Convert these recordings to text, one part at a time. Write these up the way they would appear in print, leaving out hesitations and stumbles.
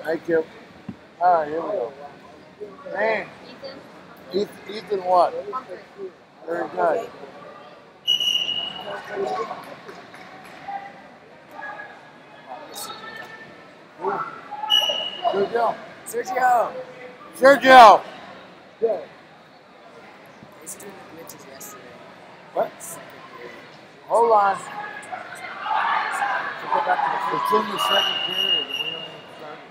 Thank you. All right, here we go. Man. Ethan what? Humphrey. Very good. Sergio. Sergio! Sergio! Yeah. I used to do the glitches yesterday. What? Second period. Hold on. So go back to the It's in the second period. We don't even start.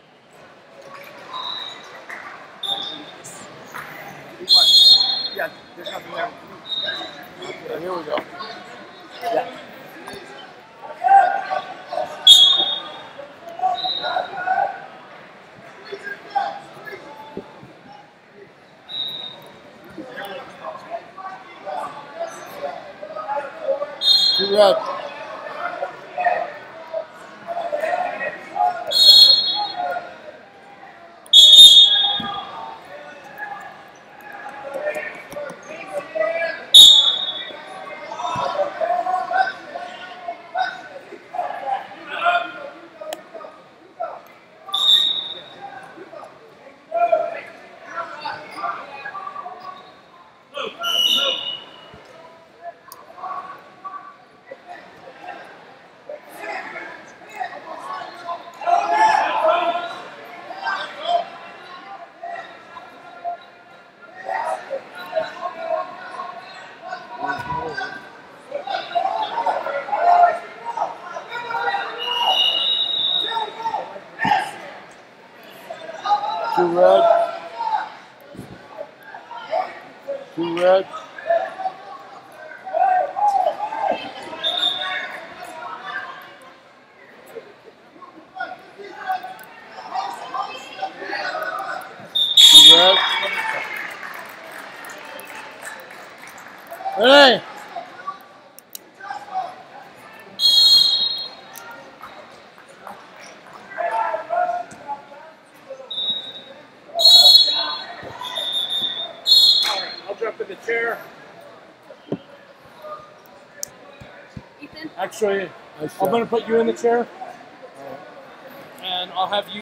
What? Yeah, there's nothing there. Okay, here we go. Yeah. Two red. Two red. Two red. Two red. Ready? I'll jump in the chair. Ethan? Actually, I'm going to put you in the chair, and I'll have you.